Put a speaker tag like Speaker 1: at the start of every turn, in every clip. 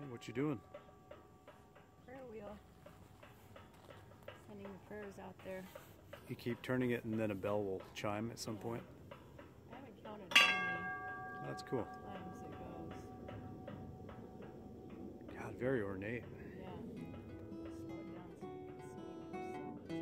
Speaker 1: What you doing?
Speaker 2: Prayer wheel. Sending the prayers out there.
Speaker 1: You keep turning it and then a bell will chime at some point?
Speaker 2: I haven't counted how many
Speaker 1: That's cool.
Speaker 2: times it goes.
Speaker 1: God, very ornate.
Speaker 2: Yeah. Slow it down so you can see. There's so much.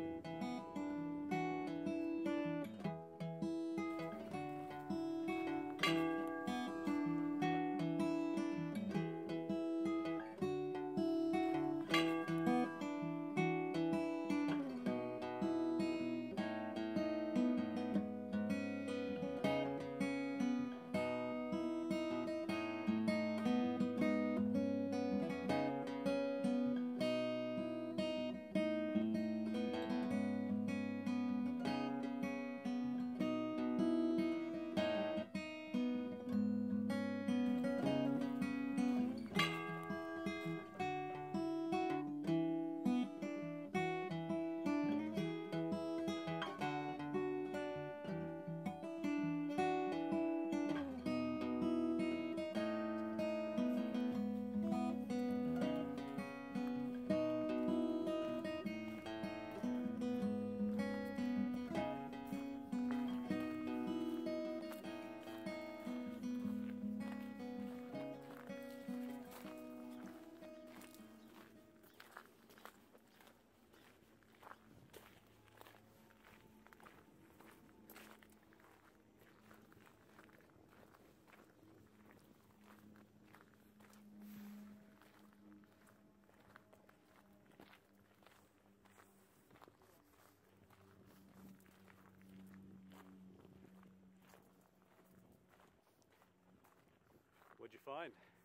Speaker 1: What'd you find?